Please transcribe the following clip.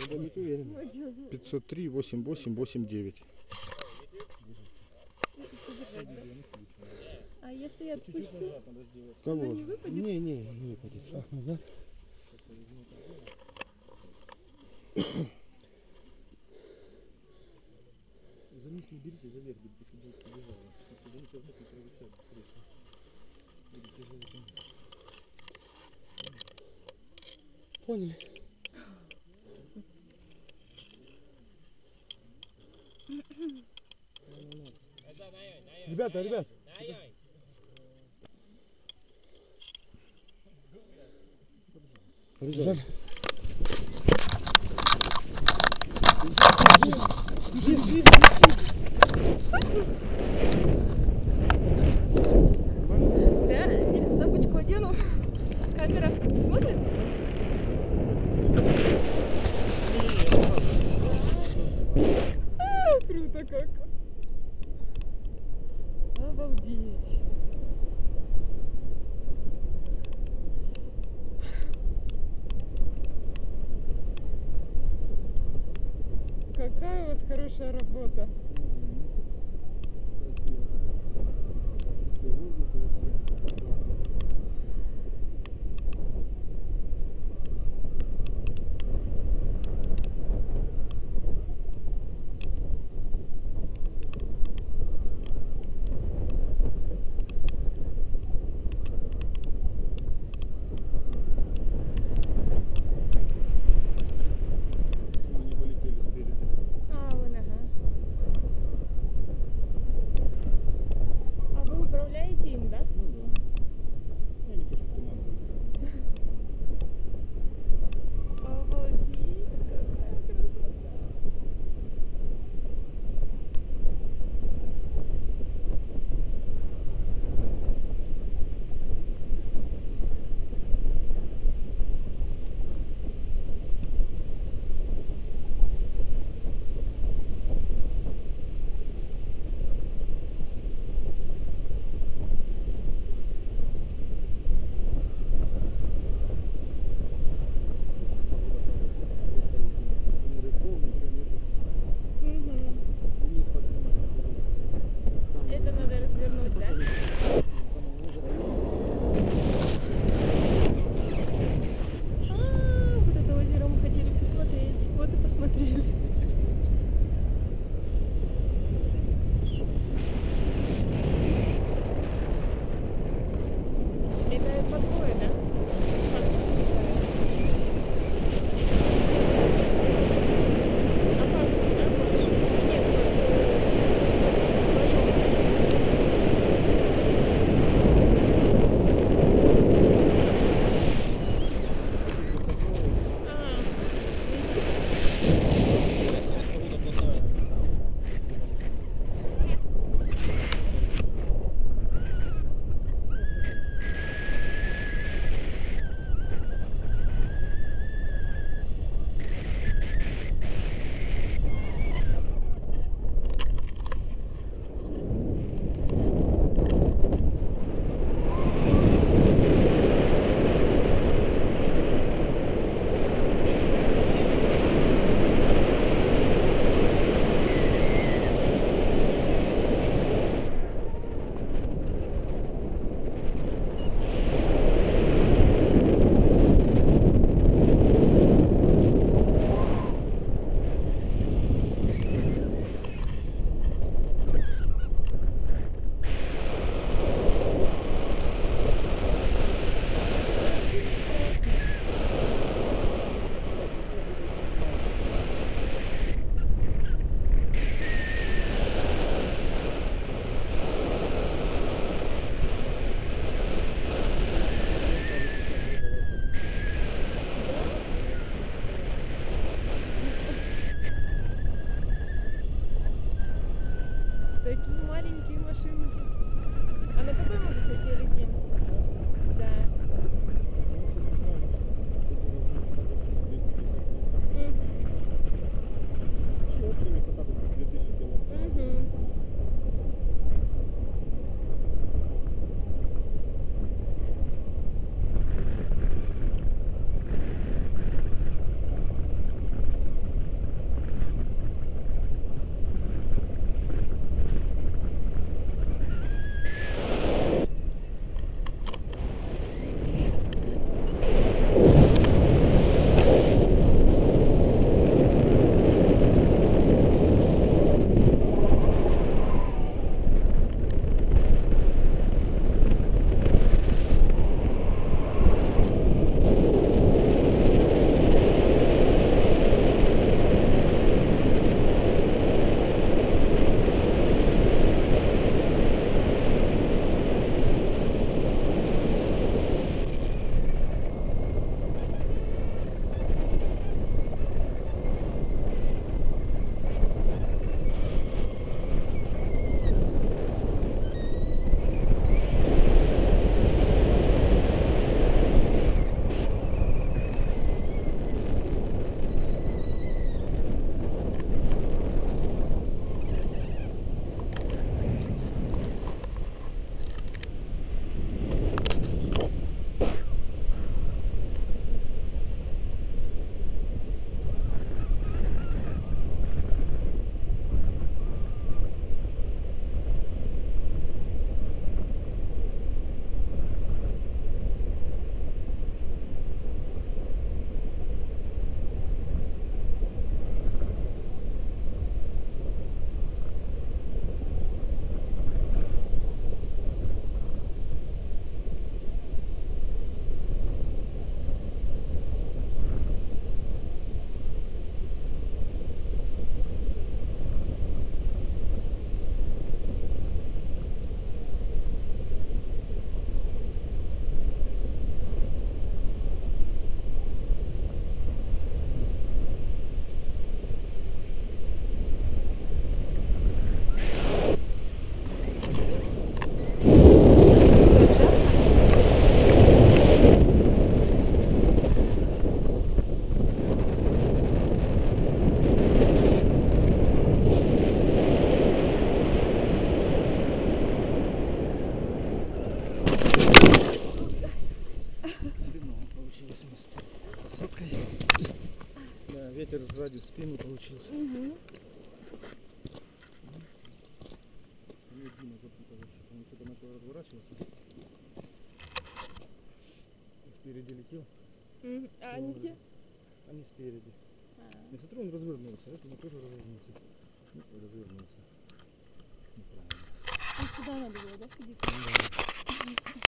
503 8889. А если я отпущу? Кого? Не выпадет? Не выпадет. Шаг назад. За низ не берите, за верх, если будет побежало. Если не возьмет, не провисает, встреча. Будет тяжелый конец. Поняли? Ребят. Побежали. Держи. Да, я стопочку одену. Камера смотрит? Круто как. Обалдеть. Какая у вас хорошая работа. ветер сзади в спину получился. Угу. Мне Дима запутал вообще. Он что-то начал разворачиваться. Спереди летел. А они где? Они спереди. А. Я смотрю, он развернулся. Это он тоже развернулся. Ну, развернулся. Неправильно. Ну, туда надо было, да, сидеть? Ну, да.